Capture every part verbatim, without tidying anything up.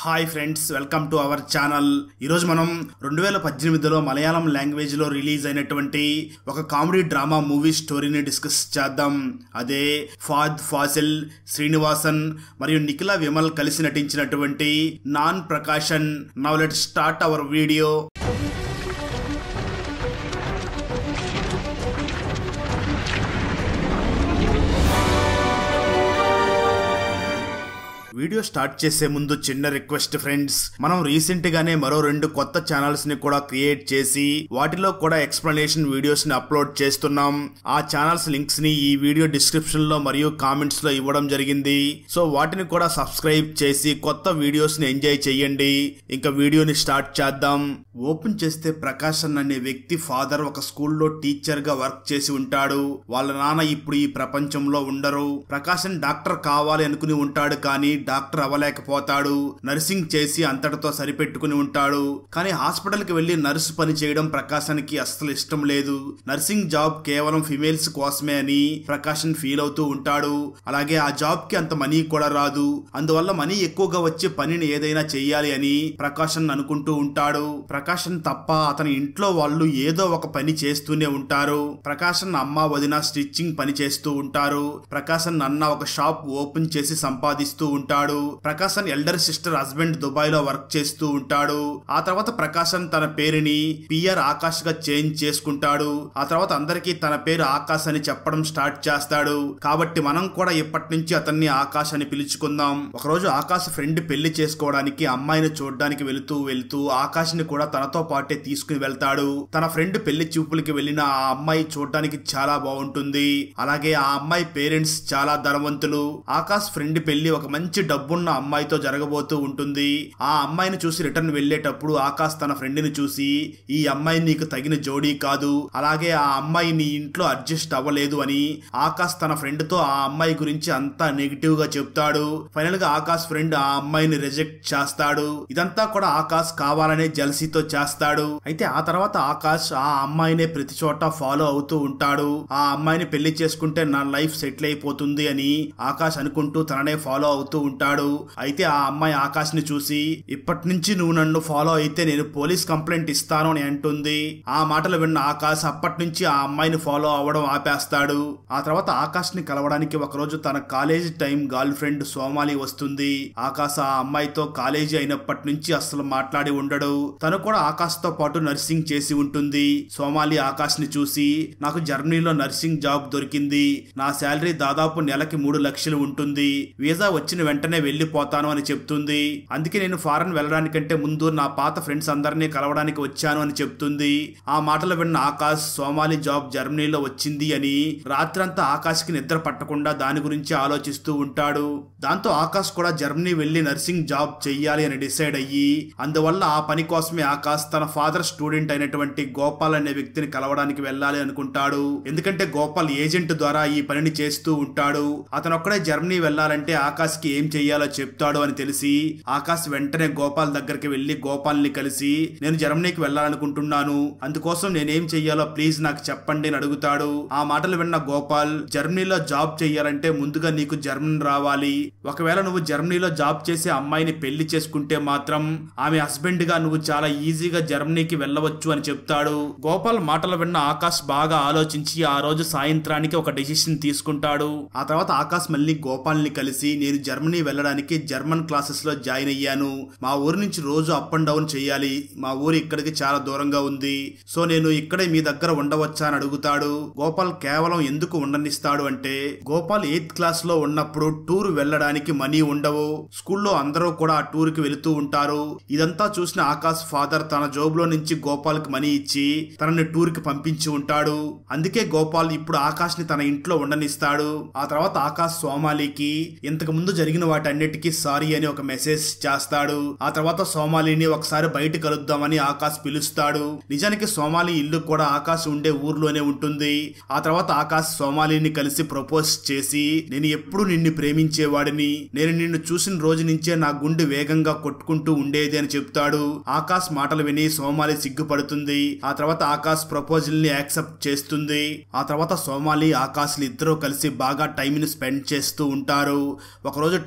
Hi friends, welcome to our channel. ఈరోజు మనం రెండు వేల పద్దెనిమిదిలో మలయాళం లాంగ్వేజ్లో రిలీజ్ అయినటువంటి ఒక కామెడీ డ్రామా మూవీ స్టోరీని డిస్కస్ చేద్దాం. అదే ఫాద్ ఫాసిల్, శ్రీనివాసన్ మరియు నిఖిల విమల్ కలిసి నటించినటువంటి నాన్ Prakashan. Now let's start our video. Video start చేసే ముందు చిన్న రిక్వెస్ట్ ఫ్రెండ్స్, మనం రీసెంట్ గానే మరో రెండు కొత్త ఛానల్స్ ని కూడా క్రియేట్ చేసి వాటిలో కూడా ఎక్స్ప్లెనేషన్ వీడియోస్ ని అప్లోడ్ చేస్తున్నాం. ఆ ఛానల్స్ లింక్స్ ని ఈ వీడియో డిస్క్రిప్షన్ లో మరియు కామెంట్స్ లో ఇవ్వడం జరిగింది. సో వాటిని కూడా సబ్స్క్రైబ్ చేసి కొత్త వీడియోస్ ని ఎంజాయ్ చేయండి. ఇంకా వీడియోని స్టార్ట్ చేద్దాం. ఓపెన్ చేస్తే ప్రకాశన్ అనే వ్యక్తి ఫాదర్ ఒక స్కూల్లో టీచర్ గా వర్క్ చేసి ఉంటాడు. వాళ్ళ నాన్న ఇప్పుడు ఈ ప్రపంచంలో ఉండరు. ప్రకాశన్ డాక్టర్ కావాలి అనుకుని ఉంటాడు, కానీ డాక్టర్ అవ్వలేకపోతాడు. నర్సింగ్ చేసి అంతటితో సరిపెట్టుకుని ఉంటాడు. కానీ హాస్పిటల్ కి వెళ్లి నర్సు పని చేయడం ప్రకాశానికి అస్సలు ఇష్టం లేదు. నర్సింగ్ జాబ్ కేవలం ఫిమేల్స్ కోసమే అని ప్రకాశన్ ఫీల్ అవుతూ ఉంటాడు. అలాగే ఆ జాబ్ కి అంత మనీ కూడా రాదు. అందువల్ల మనీ ఎక్కువగా వచ్చే పనిని ఏదైనా చెయ్యాలి అని ప్రకాశన్ అనుకుంటూ ఉంటాడు. ప్రకాశన్ తప్ప అతని ఇంట్లో వాళ్ళు ఏదో ఒక పని చేస్తూనే ఉంటారు. ప్రకాశన్ అమ్మ వదిన స్టిచ్చింగ్ పని చేస్తూ ఉంటారు. ప్రకాశన్ అన్న ఒక షాప్ ఓపెన్ చేసి సంపాదిస్తూ ఉంటాడు. Prakashan elder sister husband Dubai లో వర్క్ చేస్తూ ఉంటాడు. ఆ తర్వాత ప్రకాశన్ తన పేరుని పిఆర్ ఆకాష్ గా చేంజ్ చేసుకుంటాడు. ఆ తర్వాత అందరికీ తన పేరు ఆకాష్ అని చెప్పడం స్టార్ట్ చేస్తాడు. కాబట్టి మనం కూడా ఇప్పటి నుంచి అతన్ని ఆకాష్ అని పిలుచుకుందాం. ఒకరోజు ఆకాష్ ఫ్రెండ్ పెళ్లి చేసుకోవడానికి అమ్మాయిని చూడడానికి వెళుతూ వెళుతూ ఆకాష్ ని కూడా తనతో పాటే తీసుకుని వెళ్తాడు. తన ఫ్రెండ్ పెళ్లి చూపులకి వెళ్లిన ఆ అమ్మాయి చూడడానికి చాలా బాగుంటుంది. అలాగే ఆ అమ్మాయి పేరెంట్స్ చాలా ధనవంతులు. ఆకాష్ ఫ్రెండ్ పెళ్లి ఒక మంచి డబ్బున్న అమ్మాయితో జరగబోతూ ఉంటుంది. ఆ అమ్మాయిని చూసి రిటర్న్ వెళ్లేటప్పుడు ఆకాష్ తన ఫ్రెండ్ ని చూసి, ఈ అమ్మాయి నీకు తగిన జోడీ కాదు, అలాగే ఆ అమ్మాయి నీ ఇంట్లో అడ్జస్ట్ అవ్వలేదు అని ఆకాష్ తన ఫ్రెండ్ తో ఆ అమ్మాయి గురించి అంతా నెగిటివ్ గా చెప్తాడు. ఫైనల్ గా ఆకాష్ ఫ్రెండ్ ఆ అమ్మాయిని రిజెక్ట్ చేస్తాడు. ఇదంతా కూడా ఆకాష్ కావాలనే జెలసీతో చేస్తాడు. అయితే ఆ తర్వాత ఆకాష్ ఆ అమ్మాయినే ప్రతి చోట ఫాలో అవుతూ ఉంటాడు. ఆ అమ్మాయిని పెళ్లి చేసుకుంటే నా లైఫ్ సెటిల్ అయిపోతుంది అని ఆకాష్ అనుకుంటూ తననే ఫాలో అవుతూ ఉంటాడు. అయితే ఆ అమ్మాయి ఆకాష్ ని చూసి, ఇప్పటి నుంచి నువ్వు నన్ను ఫాలో అయితే నేను పోలీస్ కంప్లైంట్ ఇస్తాను అని అంటుంది. ఆ మాటలు విన్న ఆకాష్ అప్పటి నుంచి ఆ అమ్మాయిని ఫాలో అవ్వడం ఆపేస్తాడు. ఆ తర్వాత ఆకాష్ ని కలవడానికి ఒకరోజు తన college time girl friend Somali వస్తుంది. ఆకాష్ ఆ అమ్మాయితో కాలేజీ అయినప్పటి నుంచి అస్సలు మాట్లాడి ఉండడు. తను కూడా ఆకాష్ తో పాటు నర్సింగ్ చేసి ఉంటుంది. సోమాలి ఆకాష్ ని చూసి, నాకు జర్మనీలో నర్సింగ్ జాబ్ దొరికింది. నా శాలరీ దాదాపు నెలకి మూడు లక్షలు ఉంటుంది. వీసా వచ్చిన వెంటనే వెళ్లిపోతాను అని చెప్తుంది. అందుకే నేను ఫారెన్ వెళ్ళడానికంటే ముందు నా పాత ఫ్రెండ్స్ అందరినీ కలవడానికి వచ్చాను అని చెప్తుంది. ఆ మాటలు విన్న ఆకాష్ సోమాలి జాబ్ జర్మనీలో వచ్చింది అని రాత్రంతా ఆకాష్ కి నిద్ర పట్టకుండా దాని గురించి ఆలోచిస్తూ ఉంటాడు. దాంతో ఆకాష్ కూడా జర్మనీ వెళ్లి నర్సింగ్ జాబ్ చెయ్యాలి అని డిసైడ్ అయ్యి, అందువల్ల ఆ పని కోసమే ఆకాష్ తన ఫాదర్ స్టూడెంట్ అయినటువంటి గోపాల్ అనే వ్యక్తిని కలవడానికి వెళ్ళాలి అనుకుంటాడు. ఎందుకంటే గోపాల్ ఏజెంట్ ద్వారా ఈ పనిని చేస్తూ ఉంటాడు. అతను ఒక్కడే జర్మనీ వెళ్లాలంటే ఆకాష్ కి ఏం చెయ్యాలో చెప్తాడు అని తెలిసి ఆకాష్ వెంటనే గోపాల్ దగ్గరికి వెళ్లి గోపాల్ ని కలిసి, నేను జర్మనీకి వెళ్లాలనుకుంటున్నాను, అందుకోసం నేనేం చెయ్యాలో ప్లీజ్ నాకు చెప్పండి అని అడుగుతాడు. ఆ మాటలు విన్న గోపాల్, జర్మనీలో జాబ్ చెయ్యాలంటే ముందుగా నీకు జర్మన్ రావాలి. ఒకవేళ నువ్వు జర్మనీలో జాబ్ చేసే అమ్మాయిని పెళ్లి చేసుకుంటే మాత్రం ఆమె హస్బెండ్ గా నువ్వు చాలా ఈజీగా జర్మనీకి వెళ్ళవచ్చు అని చెప్తాడు. గోపాల్ మాటలు విన్న ఆకాష్ బాగా ఆలోచించి ఆ రోజు సాయంత్రానికి ఒక డెసిషన్ తీసుకుంటాడు. ఆ తర్వాత ఆకాష్ మళ్ళీ గోపాల్ ని కలిసి, నేను జర్మనీ వెళ్ళడానికి జర్మన్ క్లాసెస్ లో జాయిన్ అయ్యాను. మా ఊరి నుంచి రోజు అప్ అండ్ డౌన్ చేయాలి. మా ఊరు ఇక్కడికి చాలా దూరంగా ఉంది. సో నేను ఇక్కడే మీ దగ్గర ఉండవచ్చా అని అడుగుతాడు. గోపాల్ కేవలం ఎందుకు ఉండనిస్తాడు అంటే, గోపాల్ ఎయిత్ క్లాస్ లో ఉన్నప్పుడు టూర్ వెళ్ళడానికి మనీ ఉండవు. స్కూల్లో అందరూ కూడా ఆ టూర్ కి వెళుతూ ఉంటారు. ఇదంతా చూసిన ఆకాష్ ఫాదర్ తన జోబ్ లో నుంచి గోపాల్ కి మనీ ఇచ్చి తనని టూర్ కి పంపించి ఉంటాడు. అందుకే గోపాల్ ఇప్పుడు ఆకాష్ ని తన ఇంట్లో ఉండనిస్తాడు. ఆ తర్వాత ఆకాష్ సోమాలికి ఇంతకు ముందు జరిగిన వాటన్నిటికీ సారీ అని ఒక మెసేజ్ చేస్తాడు. ఆ తర్వాత సోమాలిని ఒకసారి బయట కలుద్దామని ఆకాష్ పిలుస్తాడు. నిజానికి సోమాలి ఇల్లు కూడా ఆకాష్ ఉండే ఊర్లోనే ఉంటుంది. ఆ తర్వాత ఆకాష్ సోమాలిని కలిసి ప్రపోజ్ చేసి, నేను ఎప్పుడు నిన్ను ప్రేమించేవాడిని, నేను నిన్ను చూసిన రోజు నుంచే నా గుండె వేగంగా కొట్టుకుంటూ ఉండేది అని చెప్తాడు. ఆకాష్ మాటలు విని సోమాలి సిగ్గుపడుతుంది. ఆ తర్వాత ఆకాష్ ప్రపోజల్ ని యాక్సెప్ట్ చేస్తుంది. ఆ తర్వాత సోమాలి ఆకాష్ ఇద్దరూ కలిసి బాగా టైం ని స్పెండ్ చేస్తూ ఉంటారు. ఒకరోజు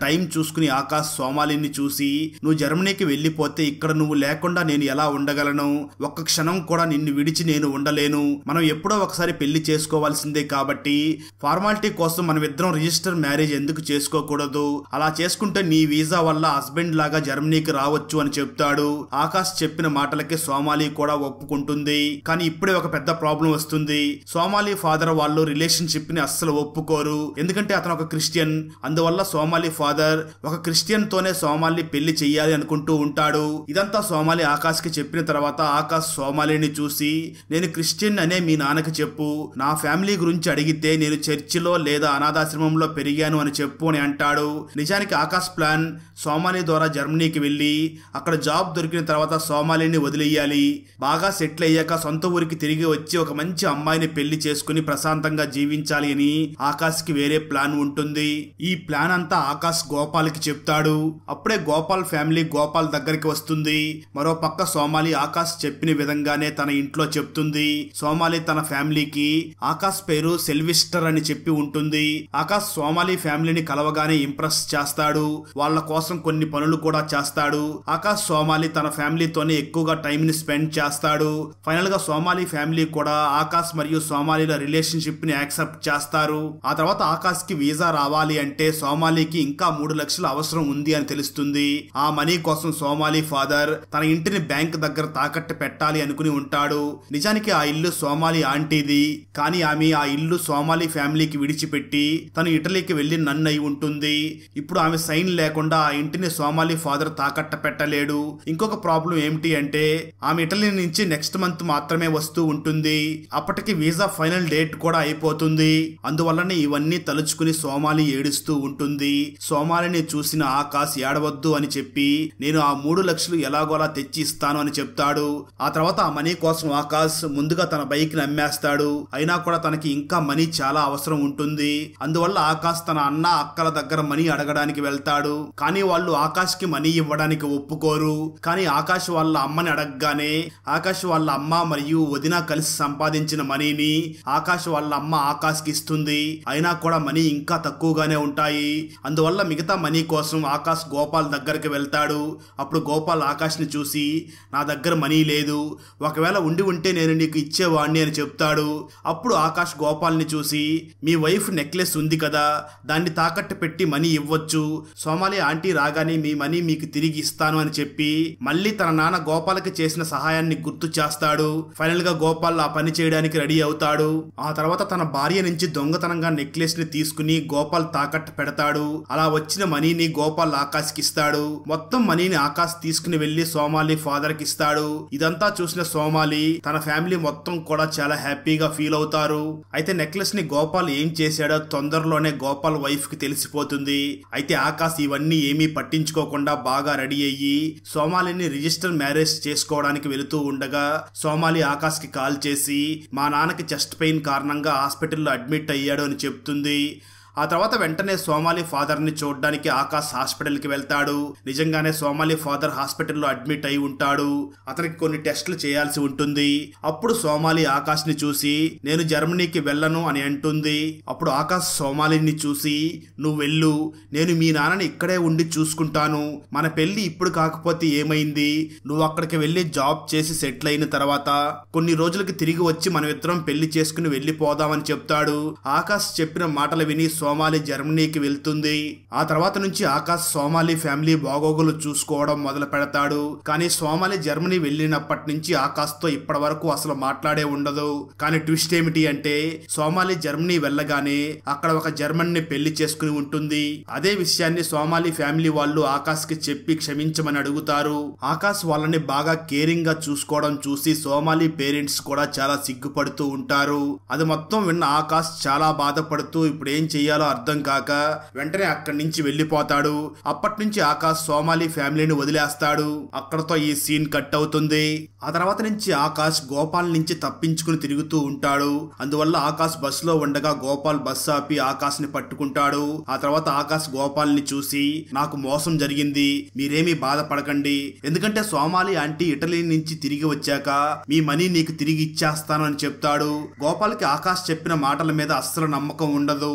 టైం చూసుకుని ఆకాష్ సోమాలిని చూసి, నువ్వు జర్మనీకి వెళ్ళిపోతే ఇక్కడ నువ్వు లేకుండా నేను ఎలా ఉండగలను, ఒక్క క్షణం కూడా నిన్ను విడిచి నేను ఉండలేను, మనం ఎప్పుడో ఒకసారి పెళ్లి చేసుకోవాల్సిందే, కాబట్టి ఫార్మాలిటీ కోసం మనం ఇద్దరం రిజిస్టర్ మ్యారేజ్ ఎందుకు చేసుకోకూడదు, అలా చేసుకుంటే నీ వీసా వల్ల హస్బెండ్ లాగా జర్మనీకి రావచ్చు అని చెప్తాడు. ఆకాష్ చెప్పిన మాటలకి సోమాలి కూడా ఒప్పుకుంటుంది. కానీ ఇప్పుడే ఒక పెద్ద ప్రాబ్లం వస్తుంది. సోమాలి ఫాదర్ వాళ్ళు రిలేషన్షిప్ ని అస్సలు ఒప్పుకోరు, ఎందుకంటే అతను ఒక క్రిస్టియన్. అందువల్ల సోమాలి ఫాదర్ ఒక క్రిస్టియన్ తోనే సోమాలి పెళ్లి చెయ్యాలి అనుకుంటూ ఉంటాడు. ఇదంతా సోమాలి ఆకాష్ కి చెప్పిన తర్వాత ఆకాష్ సోమాలిని చూసి, నేను క్రిస్టియన్ అనే మీ నాన్నకి చెప్పు, నా ఫ్యామిలీ గురించి అడిగితే నేను చర్చిలో లేదా అనాథాశ్రమంలో పెరిగాను అని చెప్పు అని అంటాడు. నిజానికి ఆకాష్ ప్లాన్ సోమాలి ద్వారా జర్మనీకి వెళ్లి అక్కడ జాబ్ దొరికిన తర్వాత సోమాలిని వదిలేయాలి, బాగా సెటిల్ అయ్యాక సొంత ఊరికి తిరిగి వచ్చి ఒక మంచి అమ్మాయిని పెళ్లి చేసుకుని ప్రశాంతంగా జీవించాలి అని ఆకాష్ కి వేరే ప్లాన్ ఉంటుంది. ఈ ప్లాన్ అంతా ఆకాష్ గోపాల్ కి చెప్తాడు. అప్పుడే గోపాల్ ఫ్యామిలీ గోపాల్ దగ్గరికి వస్తుంది. మరో పక్క సోమాలి ఆకాష్ చెప్పిన విధంగానే తన ఇంట్లో చెప్తుంది. సోమాలి తన ఫ్యామిలీకి ఆకాష్ పేరు సెల్విస్టర్ అని చెప్పి ఉంటుంది. ఆకాష్ సోమాలి ఫ్యామిలీని కలవగానే ఇంప్రెస్ చేస్తాడు, వాళ్ళ కోసం కొన్ని పనులు కూడా చేస్తాడు. ఆకాష్ సోమాలి తన ఫ్యామిలీతోనే ఎక్కువగా టైం ని స్పెండ్ చేస్తాడు. ఫైనల్ గా సోమాలి ఫ్యామిలీ కూడా ఆకాష్ మరియు సోమాలిల రిలేషన్షిప్ ని యాక్సెప్ట్ చేస్తారు. ఆ తర్వాత ఆకాష్ కి వీసా రావాలి అంటే సోమాలికి ఇంకా మూడు లక్షల అవసరం ఉంది అని తెలుస్తుంది. ఆ మనీ కోసం సోమాలి ఫాదర్ తన ఇంటిని బ్యాంక్ దగ్గర తాకట్టు పెట్టాలి అనుకుని ఉంటాడు. నిజానికి ఆ ఇల్లు సోమాలి ఆంటీది, కానీ ఆమె ఆ ఇల్లు సోమాలి ఫ్యామిలీకి విడిచిపెట్టి తను ఇటలీకి వెళ్లి నన్ను అయి ఉంటుంది. ఇప్పుడు ఆమె సైన్ లేకుండా ఆ ఇంటిని సోమాలి ఫాదర్ తాకట్ట పెట్టలేడు. ఇంకొక ప్రాబ్లం ఏమిటి అంటే ఆమె ఇటలీ నుంచి నెక్స్ట్ మంత్ మాత్రమే వస్తూ ఉంటుంది. అప్పటికి వీసా ఫైనల్ డేట్ కూడా అయిపోతుంది. అందువల్లనే ఇవన్నీ తలుచుకుని సోమాలి ఏడుస్తూ ఉంటుంది. సోమాలిని చూసిన ఆకాష్ ఏడవద్దు అని చెప్పి నేను ఆ మూడు లక్షలు ఎలాగోలా తెచ్చి ఇస్తాను అని చెప్తాడు. ఆ తర్వాత ఆ మనీ కోసం ఆకాష్ ముందుగా తన బైక్ ని అమ్మేస్తాడు. అయినా కూడా తనకి ఇంకా మనీ చాలా అవసరం ఉంటుంది. అందువల్ల ఆకాష్ తన అన్న అక్కల దగ్గర మనీ అడగడానికి వెళ్తాడు. కానీ వాళ్ళు ఆకాష్ కి మనీ ఇవ్వడానికి ఒప్పుకోరు. కానీ ఆకాష్ వాళ్ళ అమ్మని అడగగానే ఆకాష్ వాళ్ళ అమ్మ మరియు వదిన కలిసి సంపాదించిన మనీని ఆకాష్ వాళ్ళ అమ్మ ఆకాష్ కి ఇస్తుంది. అయినా కూడా మనీ ఇంకా తక్కువగానే ఉంటాయి. అందువల్ల మిగతా మనీ కోసం ఆకాష్ గోపాల్ దగ్గరికి వెళ్తాడు. అప్పుడు గోపాల్ ఆకాష్ ని చూసి, నా దగ్గర మనీ లేదు, ఒకవేళ ఉండి ఉంటే నేను నీకు ఇచ్చేవాడిని అని చెప్తాడు. అప్పుడు ఆకాష్ గోపాల్ ని చూసి, మీ వైఫ్ నెక్లెస్ ఉంది కదా, దాన్ని తాకట్టు పెట్టి మనీ ఇవ్వచ్చు, సోమాలి ఆంటీ రాగానే మీ మనీ మీకు తిరిగి ఇస్తాను అని చెప్పి మళ్ళీ తన నాన్న గోపాల్కి చేసిన సహాయాన్ని గుర్తు చేస్తాడు. ఫైనల్ గా గోపాల్ ఆ పని చేయడానికి రెడీ అవుతాడు. ఆ తర్వాత తన భార్య నుంచి దొంగతనంగా నెక్లెస్ ని తీసుకుని గోపాల్ తాకట్టు పెడతాడు. అలా వచ్చిన మనీని గోపాల్ ఆకాష్ కి ఇస్తాడు. మొత్తం మనీని ఆకాష్ తీసుకుని వెళ్లి సోమాలి ఫాదర్ కి ఇస్తాడు. ఇదంతా చూసిన సోమాలి తన ఫ్యామిలీ మొత్తం కూడా చాలా హ్యాపీగా ఫీల్ అవుతారు. అయితే నెక్లెస్ ని గోపాల్ ఏం చేశాడో తొందరలోనే గోపాల్ వైఫ్ కి తెలిసిపోతుంది. అయితే ఆకాష్ ఇవన్నీ ఏమీ పట్టించుకోకుండా బాగా రెడీ అయ్యి సోమాలిని రిజిస్టర్ మ్యారేజ్ చేసుకోవడానికి వెళుతూ ఉండగా సోమాలి ఆకాష్ కి కాల్ చేసి మా నాన్నకి చెస్ట్ పెయిన్ కారణంగా హాస్పిటల్లో అడ్మిట్ అయ్యాడు అని చెప్తుంది. ఆ తర్వాత వెంటనే సోమాలి ఫాదర్ ని చూడడానికి ఆకాష్ హాస్పిటల్ కి వెళ్తాడు. నిజంగానే సోమాలి ఫాదర్ హాస్పిటల్లో అడ్మిట్ అయి ఉంటాడు. అతనికి కొన్ని టెస్టులు చేయాల్సి ఉంటుంది. అప్పుడు సోమాలి ఆకాష్ ని చూసి నేను జర్మనీకి వెళ్ళను అని అంటుంది. అప్పుడు ఆకాష్ సోమాలిని చూసి, నువ్వు వెళ్ళు, నేను మీ నాన్నని ఇక్కడే ఉండి చూసుకుంటాను, మన పెళ్లి ఇప్పుడు కాకపోతే ఏమైంది, నువ్వు అక్కడికి వెళ్లి జాబ్ చేసి సెటిల్ అయిన తర్వాత కొన్ని రోజులకి తిరిగి వచ్చి మనం ఇద్దరం పెళ్లి చేసుకుని వెళ్లిపోదామని చెప్తాడు. ఆకాష్ చెప్పిన మాటలు విని సోమాలి జర్మనీకి వెళ్తుంది. ఆ తర్వాత నుంచి ఆకాష్ సోమాలి ఫ్యామిలీ బాగోగులు చూసుకోవడం మొదలు పెడతాడు. కానీ సోమాలి జర్మనీ వెళ్ళినప్పటి నుంచి ఆకాష్ తో ఇప్పటి వరకు అసలు మాట్లాడే ఉండదు. కానీ ట్విస్ట్ ఏమిటి అంటే సోమాలి జర్మనీ వెళ్ళగానే అక్కడ ఒక జర్మన్ ని పెళ్లి చేసుకుని ఉంటుంది. అదే విషయాన్ని సోమాలి ఫ్యామిలీ వాళ్ళు ఆకాష్ కి చెప్పి క్షమించమని అడుగుతారు. ఆకాష్ వాళ్ళని బాగా కేరింగ్ గా చూసుకోవడం చూసి సోమాలి పేరెంట్స్ కూడా చాలా సిగ్గుపడుతూ ఉంటారు. అది మొత్తం విన్న ఆకాష్ చాలా బాధపడుతూ ఇప్పుడు ఏం చెయ్యాలో అర్థం కాక వెంటనే అక్కడి నుంచి వెళ్లిపోతాడు. అప్పటి నుంచి ఆకాష్ సోమాలి ఫ్యామిలీని వదిలేస్తాడు. అక్కడతో ఈ సీన్ కట్ అవుతుంది. ఆ తర్వాత నుంచి ఆకాష్ గోపాల్ నుంచి తప్పించుకుని తిరుగుతూ ఉంటాడు. అందువల్ల ఆకాష్ బస్ లో ఉండగా గోపాల్ బస్ ఆపి ఆకాష్ ని పట్టుకుంటాడు. ఆ తర్వాత ఆకాష్ గోపాల్ ని చూసి నాకు మోసం జరిగింది, మీరేమీ బాధపడకండి, ఎందుకంటే సోమాలి ఆంటీ ఇటలీ నుంచి తిరిగి వచ్చాక మీ మనీ నీకు తిరిగి ఇచ్చేస్తాను అని చెప్తాడు. గోపాల్ కి ఆకాష్ చెప్పిన మాటల మీద అస్సలు నమ్మకం ఉండదు. అందువల్ల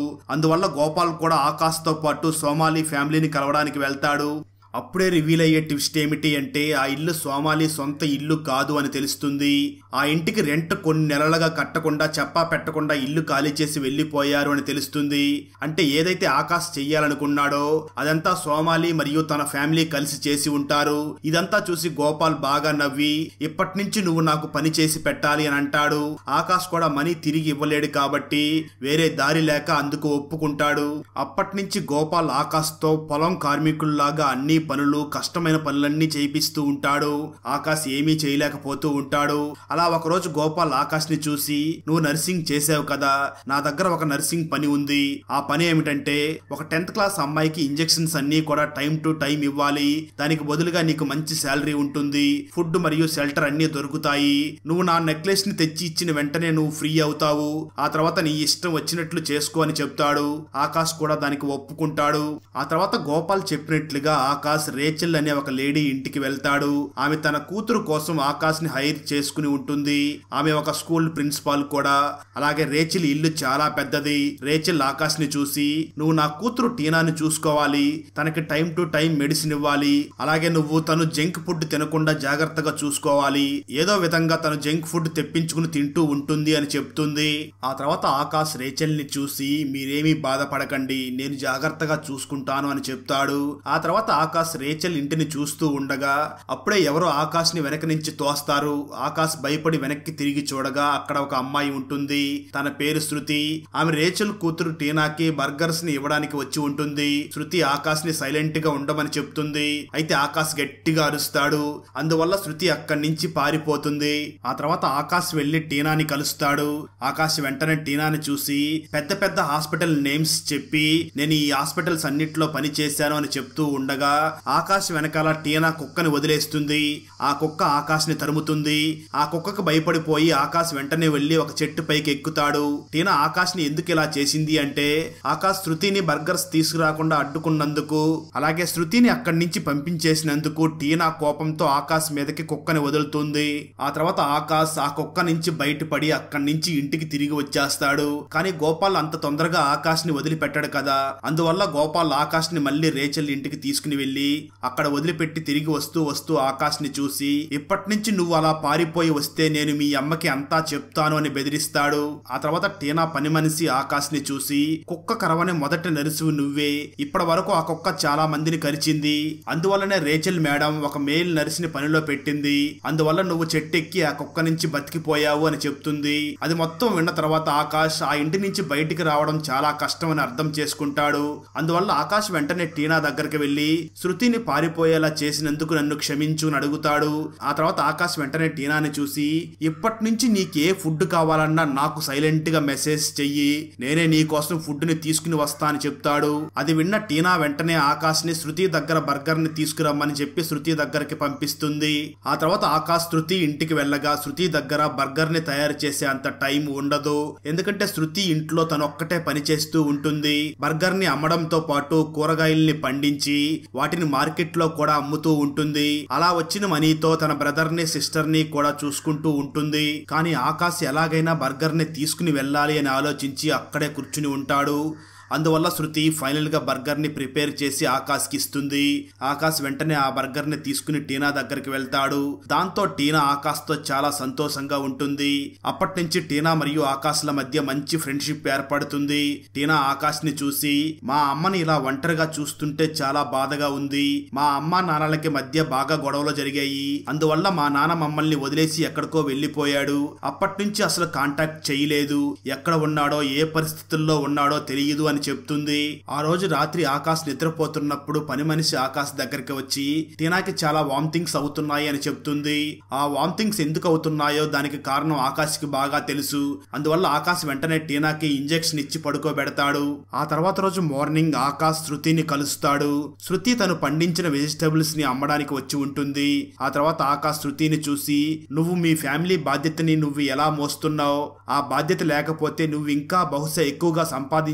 అందువల్ల గోపాల్ కూడా ఆకాష్తో పాటు సోమాలి ఫ్యామిలీని కలవడానికి వెళ్తాడు. అప్పుడే రివీల్ అయ్యే ట్విస్ట్ ఏమిటి అంటే ఆ ఇల్లు సోమాలి సొంత ఇల్లు కాదు అని తెలుస్తుంది. ఆ ఇంటికి రెంట్ కొన్ని నెలలుగా కట్టకుండా చెప్పా పెట్టకుండా ఇల్లు ఖాళీ చేసి వెళ్లిపోయారు అని తెలుస్తుంది. అంటే ఏదైతే ఆకాష్ చెయ్యాలనుకున్నాడో అదంతా సోమాలి మరియు తన ఫ్యామిలీ కలిసి చేసి ఉంటారు. ఇదంతా చూసి గోపాల్ బాగా నవ్వి ఇప్పటి నుంచి నువ్వు నాకు పని చేసి పెట్టాలి అని అంటాడు. ఆకాష్ కూడా మనీ తిరిగి ఇవ్వలేడు కాబట్టి వేరే దారి లేక అందుకు ఒప్పుకుంటాడు. అప్పటి నుంచి గోపాల్ ఆకాష్ తో పొలం కార్మికుల్లాగా అన్ని పనులు కష్టమైన పనులన్నీ చేయిస్తూ ఉంటాడు. ఆకాష్ ఏమీ చేయలేకపోతూ ఉంటాడు. అలా ఒకరోజు గోపాల్ ఆకాష్ ని చూసి నువ్వు నర్సింగ్ చేసావు కదా, నా దగ్గర ఒక నర్సింగ్ పని ఉంది. ఆ పని ఏమిటంటే ఒక టెన్త్ క్లాస్ అమ్మాయికి ఇంజెక్షన్స్ అన్ని కూడా టైం టు టైం ఇవ్వాలి. దానికి బదులుగా నీకు మంచి శాలరీ ఉంటుంది, ఫుడ్ మరియు షెల్టర్ అన్ని దొరుకుతాయి. నువ్వు నా నెక్లెస్ ని తెచ్చి ఇచ్చిన వెంటనే నువ్వు ఫ్రీ అవుతావు. ఆ తర్వాత నీ ఇష్టం వచ్చినట్లు చేసుకో అని చెప్తాడు. ఆకాష్ కూడా దానికి ఒప్పుకుంటాడు. ఆ తర్వాత గోపాల్ చెప్పినట్లుగా ఆకాష్ రేచల్ అనే ఒక లేడీ ఇంటికి వెళ్తాడు. ఆమె తన కూతురు కోసం ఆకాష్ ని హైర్ చేసుకుని ఉంటుంది. ఆమె ఒక స్కూల్ ప్రిన్సిపాల్ కూడా. అలాగే రేచల్ ఇల్లు చాలా పెద్దది. రేచల్ ఆకాష్ ని చూసి నువ్వు నా కూతురు టీనాని చూసుకోవాలి, తనకి టైం టు టైం మెడిసిన్ ఇవ్వాలి, అలాగే నువ్వు తను జంక్ ఫుడ్ తినకుండా జాగ్రత్తగా చూసుకోవాలి, ఏదో విధంగా తను జంక్ ఫుడ్ తెప్పించుకుని తింటూ ఉంటుంది అని చెప్తుంది. ఆ తర్వాత ఆకాష్ రేచల్ ని చూసి మీరేమీ బాధపడకండి, నేను జాగ్రత్తగా చూసుకుంటాను అని చెప్తాడు. ఆ తర్వాత ఆకాష్ రేచల్ ఇంటిని చూస్తూ ఉండగా అప్పుడే ఎవరో ఆకాష్ ని వెనక నుంచి తోస్తారు. ఆకాష్ భయపడి వెనక్కి తిరిగి చూడగా అక్కడ ఒక అమ్మాయి ఉంటుంది. తన పేరు శృతి. ఆమె రేచల్ కూతురు టీనాకి బర్గర్స్ ని ఇవ్వడానికి వచ్చి ఉంటుంది. శృతి ఆకాష్ ని సైలెంట్ గా ఉండమని చెప్తుంది. అయితే ఆకాష్ గట్టిగా అరుస్తాడు. అందువల్ల శృతి అక్కడి నుంచి పారిపోతుంది. ఆ తర్వాత ఆకాష్ వెళ్లి టీనాని కలుస్తాడు. ఆకాష్ వెంటనే టీనాని చూసి పెద్ద పెద్ద హాస్పిటల్ నేమ్స్ చెప్పి నేను ఈ హాస్పిటల్స్ అన్నిట్లో పని చేశాను అని చెప్తూ ఉండగా ఆకాష్ వెనకాల టీనా కుక్కని వదిలేస్తుంది. ఆ కుక్క ఆకాష్ ని తరుముతుంది. ఆ కుక్కకు భయపడిపోయి ఆకాష్ వెంటనే వెళ్లి ఒక చెట్టు పైకి ఎక్కుతాడు. టీనా ఆకాష్ ని ఎందుకు ఇలా చేసింది అంటే ఆకాష్ శృతిని బర్గర్స్ తీసుకురాకుండా అడ్డుకున్నందుకు, అలాగే శృతిని అక్కడి నుంచి పంపించేసినందుకు టీనా కోపంతో ఆకాష్ మీదకి కుక్కని వదులుతుంది. ఆ తర్వాత ఆకాష్ ఆ కుక్క నుంచి బయటపడి అక్కడి నుంచి ఇంటికి తిరిగి వచ్చేస్తాడు. కానీ గోపాల్ అంత తొందరగా ఆకాష్ ని వదిలిపెట్టాడు కదా. అందువల్ల గోపాల్ ఆకాష్ ని మళ్లీ రేచల్ ఇంటికి తీసుకుని వెళ్లి అక్కడ వదిలిపెట్టి తిరిగి వస్తూ వస్తూ ఆకాష్ ని చూసి ఇప్పటి నుంచి నువ్వు అలా పారిపోయి వస్తే నేను మీ అమ్మకి అంతా చెప్తాను అని బెదిరిస్తాడు. ఆ తర్వాత టీనా పని మనిషి ఆకాష్ ని చూసి కుక్క కరవని మొదటి నర్సు నువ్వే, ఇప్పటి వరకు ఆ కుక్క చాలా మందిని కరిచింది, అందువల్లనే రేచల్ మేడం ఒక మేల్ నర్సుని పనిలో పెట్టింది, అందువల్ల నువ్వు చెట్టెక్కి ఆ కుక్క నుంచి బతికిపోయావు అని చెప్తుంది. అది మొత్తం విన్న తర్వాత ఆకాష్ ఆ ఇంటి నుంచి బయటికి రావడం చాలా కష్టం అని అర్థం చేసుకుంటాడు. అందువల్ల ఆకాష్ వెంటనే టీనా దగ్గరికి వెళ్లి శృతిని పారిపోయేలా చేసినందుకు నన్ను క్షమించు అని అడుగుతాడు. ఆ తర్వాత ఆకాష్ వెంటనే టీనాని చూసి ఇప్పటి నుంచి నీకే ఫుడ్ కావాలన్నా నాకు సైలెంట్ గా మెసేజ్ చెయ్యి, నేనే నీ కోసం ఫుడ్ ని తీసుకుని వస్తా అని చెప్తాడు. అది విన్న టీనా వెంటనే ఆకాష్ ని శృతి దగ్గర బర్గర్ ని తీసుకురమ్మని చెప్పి శృతి దగ్గరికి పంపిస్తుంది. ఆ తర్వాత ఆకాష్ శృతి ఇంటికి వెళ్ళగా శృతి దగ్గర బర్గర్ ని తయారు చేసే అంత టైం ఉండదు. ఎందుకంటే శృతి ఇంట్లో తనొక్కటే పని చేస్తూ ఉంటుంది. బర్గర్ ని అమ్మడంతో పాటు కూరగాయల్ని పండించి వాటిని మార్కెట్ లో కూడా అమ్ముతూ ఉంటుంది. అలా వచ్చిన మనీతో తన బ్రదర్ ని సిస్టర్ ని కూడా చూసుకుంటూ ఉంటుంది. కానీ ఆకాష్ ఎలాగైనా బర్గర్ ని తీసుకుని వెళ్ళాలి అని ఆలోచించి అక్కడే కూర్చుని ఉంటాడు. అందువల్ల శృతి ఫైనల్ గా బర్గర్ ని ప్రిపేర్ చేసి ఆకాష్ కి ఇస్తుంది. ఆకాష్ వెంటనే ఆ బర్గర్ ని తీసుకుని టీనా దగ్గరికి వెళ్తాడు. దాంతో టీనా ఆకాష్ తో చాలా సంతోషంగా ఉంటుంది. అప్పటి నుంచి టీనా మరియు ఆకాష్ ల మధ్య మంచి ఫ్రెండ్షిప్ ఏర్పడుతుంది. టీనా ఆకాష్ ని చూసి మా అమ్మని ఇలా ఒంటరిగా చూస్తుంటే చాలా బాధగా ఉంది, మా అమ్మ నాన్నలకి మధ్య బాగా గొడవలు జరిగాయి, అందువల్ల మా నాన్న మమ్మల్ని వదిలేసి ఎక్కడికో వెళ్లిపోయాడు, అప్పటి నుంచి అసలు కాంటాక్ట్ చేయలేదు, ఎక్కడ ఉన్నాడో ఏ పరిస్థితుల్లో ఉన్నాడో తెలియదు అని చెప్తుంది. ఆ రోజు రాత్రి ఆకాష్ నిద్రపోతున్నప్పుడు పని మనిషి ఆకాష్ దగ్గరికి వచ్చి టీనాకి చాలా వామిటింగ్స్ అవుతున్నాయి అని చెప్తుంది. ఆ వామిటింగ్స్ ఎందుకు అవుతున్నాయో దానికి కారణం ఆకాష్ కి బాగా తెలుసు. అందువల్ల ఆకాష్ వెంటనే టీనాకి ఇంజెక్షన్ ఇచ్చి పడుకోబెడతాడు. ఆ తర్వాత రోజు మార్నింగ్ ఆకాష్ శృతిని కలుస్తాడు. శృతి తను పండించిన వెజిటబుల్స్ ని అమ్మడానికి వచ్చి ఉంటుంది. ఆ తర్వాత ఆకాష్ శృతిని చూసి నువ్వు మీ ఫ్యామిలీ బాధ్యతని నువ్వు ఎలా మోస్తున్నావు, ఆ బాధ్యత లేకపోతే నువ్వు ఇంకా బహుశా ఎక్కువగా సంపాదించి ఉండవచ్చు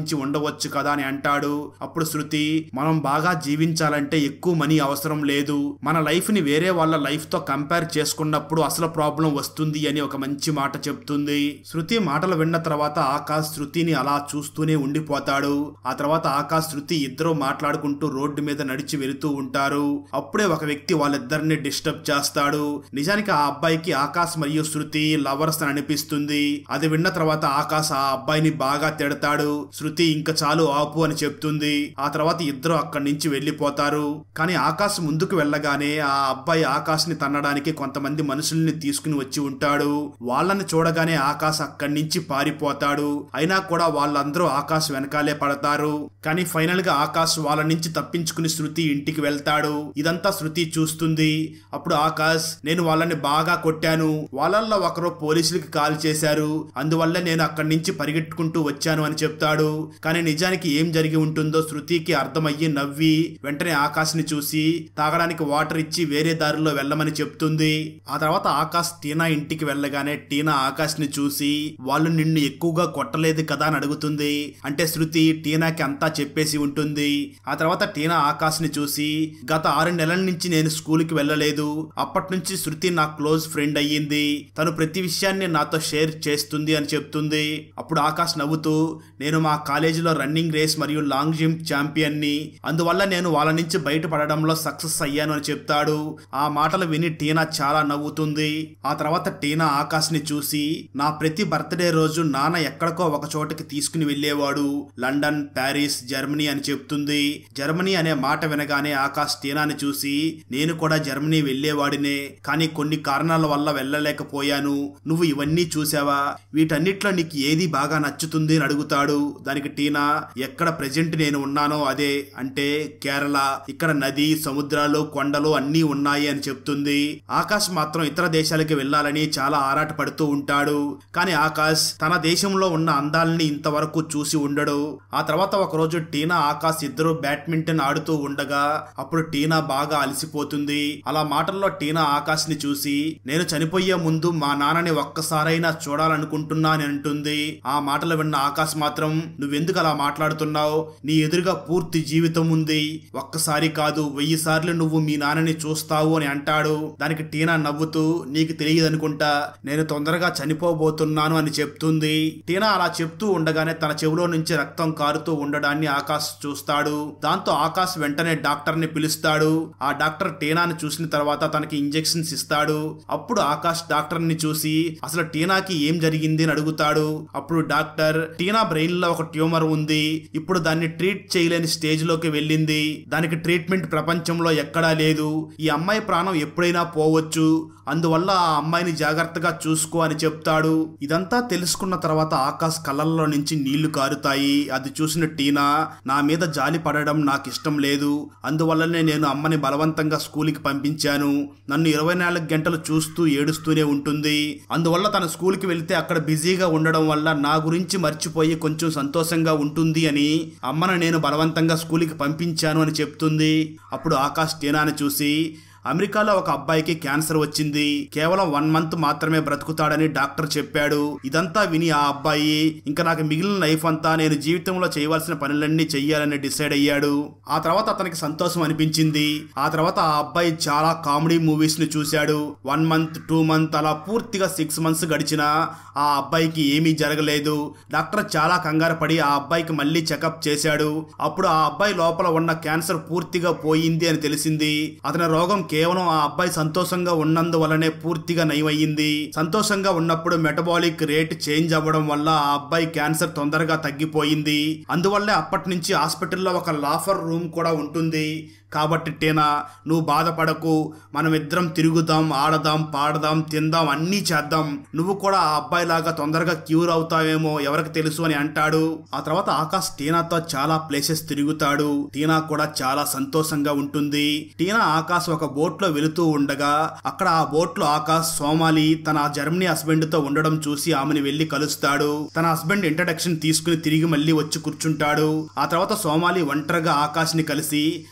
చేసుకోవచ్చు కదా అని అంటాడు. అప్పుడు శృతి, మనం బాగా జీవించాలంటే ఎక్కువ మనీ అవసరం లేదు, మన లైఫ్ ని వేరే వాళ్ళ లైఫ్ తో కంపేర్ చేసుకున్నప్పుడు అసలు ప్రాబ్లం వస్తుంది అని ఒక మంచి మాట చెప్తుంది. శృతి మాటలు విన్న తర్వాత ఆకాష్ శృతిని అలా చూస్తూనే ఉండిపోతాడు. ఆ తర్వాత ఆకాష్ శృతి ఇద్దరు మాట్లాడుకుంటూ రోడ్డు మీద నడిచి వెళుతూ ఉంటారు. అప్పుడే ఒక వ్యక్తి వాళ్ళిద్దరిని డిస్టర్బ్ చేస్తాడు. నిజానికి ఆ అబ్బాయికి ఆకాష్ మరియు శృతి లవర్స్ అని అనిపిస్తుంది. అది విన్న తర్వాత ఆకాష్ ఆ అబ్బాయిని బాగా తిడతాడు. శృతి ఇంకా చాలు ఆపు అని చెప్తుంది. ఆ తర్వాత ఇద్దరు అక్కడి నుంచి వెళ్లిపోతారు. కానీ ఆకాష్ ముందుకు వెళ్ళగానే ఆ అబ్బాయి ఆకాష్ ని తన్నడానికి కొంతమంది మనుషుల్ని తీసుకుని వచ్చి ఉంటాడు. వాళ్ళని చూడగానే ఆకాష్ అక్కడి నుంచి పారిపోతాడు. అయినా కూడా వాళ్ళందరూ ఆకాష్ వెనకాలే పడతారు. కానీ ఫైనల్ గా ఆకాష్ వాళ్ళ నుంచి తప్పించుకుని శృతి ఇంటికి వెళ్తాడు. ఇదంతా శృతి చూస్తుంది. అప్పుడు ఆకాష్, నేను వాళ్ళని బాగా కొట్టాను, వాళ్ళల్లో ఒకరు పోలీసులకి కాల్ చేశారు, అందువల్ల నేను అక్కడి నుంచి పరిగెట్టుకుంటూ వచ్చాను అని చెప్తాడు. కానీ నిజానికి ఏం జరిగి ఉంటుందో శృతికి అర్థమయ్యి నవ్వి వెంటనే ఆకాష్ ని చూసి తాగడానికి వాటర్ ఇచ్చి వేరే దారిలో వెళ్ళమని చెప్తుంది. ఆ తర్వాత ఆకాష్ టీనా ఇంటికి వెళ్ళగానే టీనా ఆకాష్ ని చూసి వాళ్ళు నిన్ను ఎక్కువగా కొట్టలేదు కదా అని అడుగుతుంది. అంటే శృతి టీనాకి అంతా చెప్పేసి ఉంటుంది. ఆ తర్వాత టీనా ఆకాష్ ని చూసి, గత ఆరు నెలల నుంచి నేను స్కూల్ కి వెళ్ళలేదు, అప్పటి నుంచి శృతి నా క్లోజ్ ఫ్రెండ్ అయ్యింది, తను ప్రతి విషయాన్ని నాతో షేర్ చేస్తుంది అని చెప్తుంది. అప్పుడు ఆకాష్ నవ్వుతూ, నేను మా కాలేజీలో రన్నింగ్ రేస్ మరియు లాంగ్ జంప్ ఛాంపియన్ ని, అందువల్ల నేను వాళ్ళ నుంచి బయటపడడంలో సక్సెస్ అయ్యాను అని చెప్తాడు. ఆ మాటలు విని టీనా చాలా నవ్వుతుంది. ఆ తర్వాత టీనా ఆకాష్ ని చూసి, నా ప్రతి బర్త్డే రోజు నాన్న ఎక్కడికో ఒక చోటకి తీసుకుని వెళ్లేవాడు, లండన్, ప్యారిస్, జర్మనీ అని చెప్తుంది. జర్మనీ అనే మాట వినగానే ఆకాష్ టీనాని చూసి, నేను కూడా జర్మనీ వెళ్లేవాడినే, కానీ కొన్ని కారణాల వల్ల వెళ్ళలేకపోయాను, నువ్వు ఇవన్నీ చూసావా, వీటన్నిట్లో నీకు ఏది బాగా నచ్చుతుంది అని అడుగుతాడు. దానికి టీనా, ఎక్కడ ప్రెజెంట్ నేను ఉన్నానో అదే, అంటే కేరళ, ఇక్కడ నది, సముద్రాలు, కొండలు అన్నీ ఉన్నాయి అని చెప్తుంది. ఆకాష్ మాత్రం ఇతర దేశాలకి వెళ్లాలని చాలా ఆరాట పడుతూ ఉంటాడు. కానీ ఆకాష్ తన దేశంలో ఉన్న అందాలని ఇంతవరకు చూసి ఉండడు. ఆ తర్వాత ఒక రోజు టీనా ఆకాష్ ఇద్దరు బ్యాడ్మింటన్ ఆడుతూ ఉండగా అప్పుడు టీనా బాగా అలసిపోతుంది. అలా మాటల్లో టీనా ఆకాష్ ని చూసి, నేను చనిపోయే ముందు మా నాన్నని ఒక్కసారైనా చూడాలనుకుంటున్నాను అంటుంది. ఆ మాటలు విన్న ఆకాష్ మాత్రం, నువ్వెందుకు అలా మాట్లాడుతున్నావు, నీ ఎదురుగా పూర్తి జీవితం ఉంది, ఒక్కసారి కాదు వెయ్యి సార్లు నువ్వు మీ నాన్నని చూస్తావు అని అంటాడు. దానికి టీనా నవ్వుతూ, నీకు తెలియదనుకుంటా, నేను తొందరగా చనిపోబోతున్నాను అని చెప్తుంది. టీనా అలా చెప్తూ ఉండగానే తన చెవిలో నుంచి రక్తం కారుతూ ఉండడాన్ని ఆకాష్ చూస్తాడు. దాంతో ఆకాష్ వెంటనే డాక్టర్ ని పిలుస్తాడు. ఆ డాక్టర్ టీనాని చూసిన తర్వాత తనకి ఇంజెక్షన్స్ ఇస్తాడు. అప్పుడు ఆకాష్ డాక్టర్ ని చూసి, అసలు టీనాకి ఏం జరిగింది అని అడుగుతాడు. అప్పుడు డాక్టర్, టీనా బ్రెయిన్ లో ఒక ట్యూమర్ ఉంది, ఇప్పుడు దాన్ని ట్రీట్ చేయలేని స్టేజ్ లోకి వెళ్ళింది, దానికి ట్రీట్మెంట్ ప్రపంచంలో ఎక్కడా లేదు, ఈ అమ్మాయి ప్రాణం ఎప్పుడైనా పోవచ్చు, అందువల్ల ఆ అమ్మాయిని జాగ్రత్తగా చూసుకో అని చెప్తాడు. ఇదంతా తెలుసుకున్న తర్వాత ఆకాష్ కళ్ళల్లో నుంచి నీళ్లు కారుతాయి. అది చూసిన టీనా, నా మీద జాలి పడడం నాకు ఇష్టం లేదు, అందువల్లనే నేను అమ్మని బలవంతంగా స్కూల్కి పంపించాను, నన్ను ఇరవై నాలుగు గంటలు చూస్తూ ఏడుస్తూనే ఉంటుంది, అందువల్ల తన స్కూల్కి వెళ్తే అక్కడ బిజీగా ఉండడం వల్ల నా గురించి మర్చిపోయి కొంచెం సంతోషంగా ఉంటుంది అని అమ్మను నేను బలవంతంగా స్కూల్కి పంపించాను అని చెప్తుంది. అప్పుడు ఆకాష్ టీనాని చూసి, అమెరికాలో ఒక అబ్బాయికి క్యాన్సర్ వచ్చింది, కేవలం వన్ మంత్ మాత్రమే బ్రతుకుతాడని డాక్టర్ చెప్పాడు. ఇదంతా విని ఆ అబ్బాయి, ఇంకా నాకు మిగిలిన లైఫ్ అంతా నేను జీవితంలో చేయవలసిన పనులన్నీ చెయ్యాలని డిసైడ్ అయ్యాడు. ఆ తర్వాత అతనికి సంతోషం అనిపించింది. ఆ తర్వాత ఆ అబ్బాయి చాలా కామెడీ మూవీస్ ని చూశాడు. వన్ మంత్ టూ మంత్ అలా పూర్తిగా సిక్స్ మంత్స్ గడిచినా ఆ అబ్బాయికి ఏమీ జరగలేదు. డాక్టర్ చాలా కంగారు పడి ఆ అబ్బాయికి మళ్ళీ చెకప్ చేశాడు. అప్పుడు ఆ అబ్బాయి లోపల ఉన్న క్యాన్సర్ పూర్తిగా పోయింది అని తెలిసింది. అతని రోగం కేవలం ఆ అబ్బాయి సంతోషంగా ఉన్నందువల్లనే పూర్తిగా నయమయ్యింది. సంతోషంగా ఉన్నప్పుడు మెటబాలిక్ రేట్ చేంజ్ అవ్వడం వల్ల ఆ అబ్బాయి క్యాన్సర్ తొందరగా తగ్గిపోయింది. అందువల్లే అప్పటి నుంచి హాస్పిటల్లో ఒక లాఫర్ రూమ్ కూడా ఉంటుంది. కాబట్టి టీనా, నువ్వు బాధపడకు, మనం ఇద్దరం తిరుగుదాం, ఆడదాం, పాడదాం, తిందాం, అన్నీ చేద్దాం, నువ్వు కూడా ఆ అబ్బాయి లాగా తొందరగా క్యూర్ అవుతావేమో ఎవరికి తెలుసు అని అంటాడు. ఆ తర్వాత ఆకాష్ టీనాతో చాలా ప్లేసెస్ తిరుగుతాడు. టీనా కూడా చాలా సంతోషంగా ఉంటుంది. టీనా ఆకాష్ ఒక బోట్ లో వెళుతూ ఉండగా అక్కడ ఆ బోట్ లో ఆకాష్ సోమాలి తన జర్మనీ హస్బెండ్ తో ఉండడం చూసి ఆమెను వెళ్లి కలుస్తాడు. తన హస్బెండ్ ఇంట్రడక్షన్ తీసుకుని తిరిగి మళ్ళీ వచ్చి కూర్చుంటాడు. ఆ తర్వాత సోమాలి ఒంటరిగా ఆకాష్ ని కలిసి తన మనీని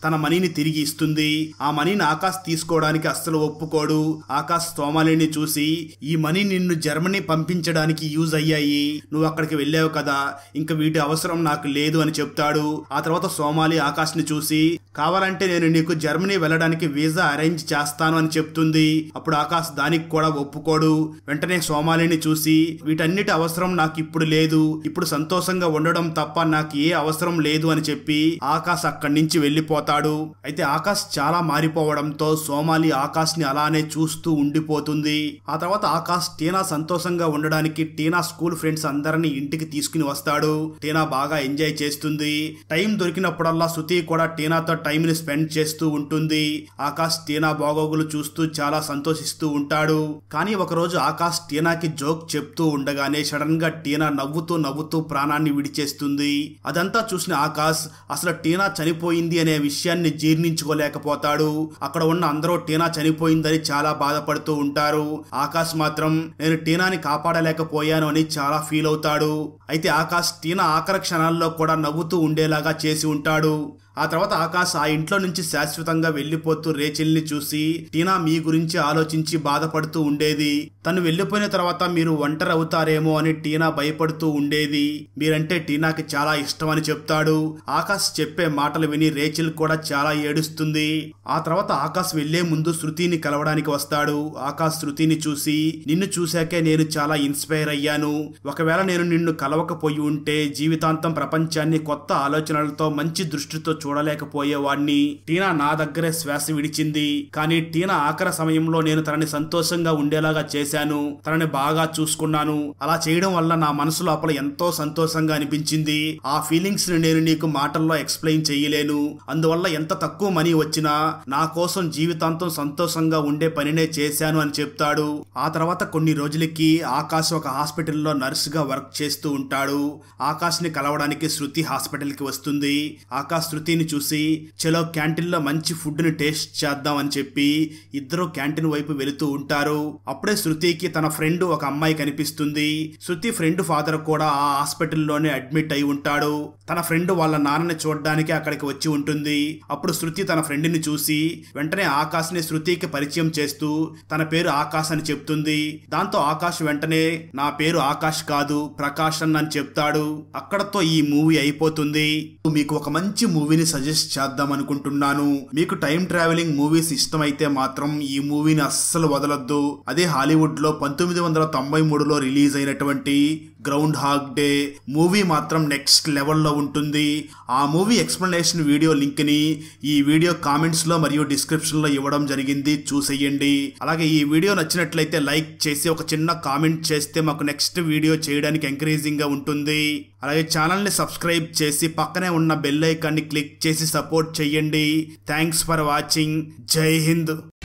మనీని తిరిగి ఇస్తుంది. ఆ మనీని ఆకాష్ తీసుకోవడానికి అస్సలు ఒప్పుకోడు. ఆకాష్ సోమాలిని చూసి ఈ మనీ నిన్ను జర్మనీ పంపించడానికి యూజ్ అయ్యాయి, నువ్వు అక్కడికి వెళ్ళావు కదా, ఇంకా వీటి అవసరం నాకు లేదు అని చెప్తాడు. ఆ తర్వాత సోమాలి ఆకాష్ ని చూసి కావాలంటే నేను నీకు జర్మనీ వెళ్ళడానికి వీసా అరేంజ్ చేస్తాను అని చెప్తుంది. అప్పుడు ఆకాష్ దానికి కూడా ఒప్పుకోడు. వెంటనే సోమాలిని చూసి వీటన్నిటి అవసరం నాకు ఇప్పుడు లేదు, ఇప్పుడు సంతోషంగా ఉండడం తప్ప నాకు ఏ అవసరం లేదు అని చెప్పి ఆకాష్ అక్కడి నుంచి వెళ్లిపోతాడు. అయితే ఆకాష్ చాలా మారిపోవడంతో సోమాలి ఆకాష్ ని అలానే చూస్తూ ఉండిపోతుంది. ఆ తర్వాత ఆకాష్ టీనా సంతోషంగా ఉండడానికి టీనా స్కూల్ ఫ్రెండ్స్ అందరినీ ఇంటికి తీసుకుని వస్తాడు. టీనా బాగా ఎంజాయ్ చేస్తుంది. టైం దొరికినప్పుడల్లా శృతి కూడా టీనాతో టైం ని స్పెండ్ చేస్తూ ఉంటుంది. ఆకాష్ టీనా బాగోగులు చూస్తూ చాలా సంతోషిస్తూ ఉంటాడు. కానీ ఒకరోజు ఆకాష్ టీనాకి జోక్ చెప్తూ ఉండగానే సడన్ గా టీనా నవ్వుతూ నవ్వుతూ ప్రాణాన్ని విడిచేస్తుంది. అదంతా చూసిన ఆకాష్ అసలు టీనా చనిపోయింది అనే విషయాన్ని జీర్ణించుకోలేకపోతాడు. అక్కడ ఉన్న అందరూ టీనా చనిపోయిందని చాలా బాధపడుతూ ఉంటారు. ఆకాష్ మాత్రం నేను టీనాని కాపాడలేకపోయాను అని చాలా ఫీల్ అవుతాడు. అయితే ఆకాష్ టీనా ఆఖరి క్షణాల్లో కూడా నవ్వుతూ ఉండేలాగా చేసి ఉంటాడు. ఆ తర్వాత ఆకాష్ ఆ ఇంట్లో నుంచి శాశ్వతంగా వెళ్లిపోతూ రేచెల్ ని చూసి టీనా మీ గురించి ఆలోచించి బాధపడుతూ ఉండేది. తను వెళ్లిపోయిన తర్వాత మీరు ఒంటరి అవుతారేమో అని టీనా భయపడుతూ ఉండేది. మీరంటే టీనాకి చాలా ఇష్టం అని చెప్తాడు. ఆకాష్ చెప్పే మాటలు విని రేచెల్ కూడా చాలా ఏడుస్తుంది. ఆ తర్వాత ఆకాష్ వెళ్లే ముందు శృతిని కలవడానికి వస్తాడు. ఆకాష్ శృతిని చూసి నిన్ను చూశాకే నేను చాలా ఇన్స్పైర్ అయ్యాను, ఒకవేళ నేను నిన్ను కలవకపోయి ఉంటే జీవితాంతం ప్రపంచాన్ని కొత్త ఆలోచనలతో మంచి దృష్టితో చూడలేకపోయేవాడిని. టీనా నా దగ్గరే శ్వాస విడిచింది, కానీ టీనా ఆఖరి సమయంలో నేను తనని సంతోషంగా ఉండేలాగా చేశాను, తనని బాగా చూసుకున్నాను. అలా చేయడం వల్ల నా మనసు లోపల ఎంతో సంతోషంగా అనిపించింది. ఆ ఫీలింగ్స్ ని నేను నీకు మాటల్లో ఎక్స్ప్లెయిన్ చేయలేను. అందువల్ల ఎంత తక్కువ మనీ వచ్చినా నా కోసం జీవితాంతం సంతోషంగా ఉండే పనినే చేశాను అని చెప్తాడు. ఆ తర్వాత కొన్ని రోజులకి ఆకాష్ ఒక హాస్పిటల్లో నర్స్ గా వర్క్ చేస్తూ ఉంటాడు. ఆకాష్ ని కలవడానికి శృతి హాస్పిటల్ కి వస్తుంది. ఆకాష్ శృతిని చూసి చలో క్యాంటీన్ లో మంచి ఫుడ్ ని టేస్ట్ చేద్దాం అని చెప్పి ఇద్దరు క్యాంటీన్ వైపు వెళుతూ ఉంటారు. అప్పుడే శృతికి తన ఫ్రెండ్ ఒక అమ్మాయి కనిపిస్తుంది. శృతి ఫ్రెండ్ ఫాదర్ కూడా ఆ హాస్పిటల్లోనే అడ్మిట్ అయి ఉంటాడు. తన ఫ్రెండ్ వాళ్ళ నాన్నని చూడడానికి అక్కడికి వచ్చి ఉంటుంది. అప్పుడు శృతి తన ఫ్రెండ్ ని చూసి వెంటనే ఆకాష్ ని శృతికి పరిచయం చేస్తూ తన పేరు ఆకాష్ అని చెప్తుంది. దాంతో ఆకాష్ వెంటనే నా పేరు ఆకాష్ కాదు ప్రకాష్ అని చెప్తాడు. అక్కడతో ఈ మూవీ అయిపోతుంది. మీకు ఒక మంచి మూవీని సజెస్ట్ చేద్దాం అనుకుంటున్నాను. మీకు టైం ట్రావెలింగ్ మూవీస్ ఇష్టమైతే మాత్రం ఈ మూవీని అస్సలు వదలొద్దు. అదే హాలీవుడ్ లో పంతొమ్మిది వందల తొంభై మూడులో రిలీజ్ అయినటువంటి గ్రౌండ్ హాగ్ డే మూవీ మాత్రం నెక్స్ట్ లెవెల్లో ఉంటుంది. ఆ మూవీ ఎక్స్ప్లెనేషన్ వీడియో లింక్ ని ఈ వీడియో కామెంట్స్ లో మరియు డిస్క్రిప్షన్ లో ఇవ్వడం జరిగింది, చూసేయండి. అలాగే ఈ వీడియో నచ్చినట్లయితే లైక్ చేసి ఒక చిన్న కామెంట్ చేస్తే మాకు నెక్స్ట్ వీడియో చేయడానికి ఎంకరేజింగ్ గా ఉంటుంది. అలాగే ఛానల్ ని సబ్స్క్రైబ్ చేసి పక్కనే ఉన్న బెల్ ఐకాన్ ని క్లిక్ చేసి సపోర్ట్ చేయండి. Thanks for watching. జై హింద్.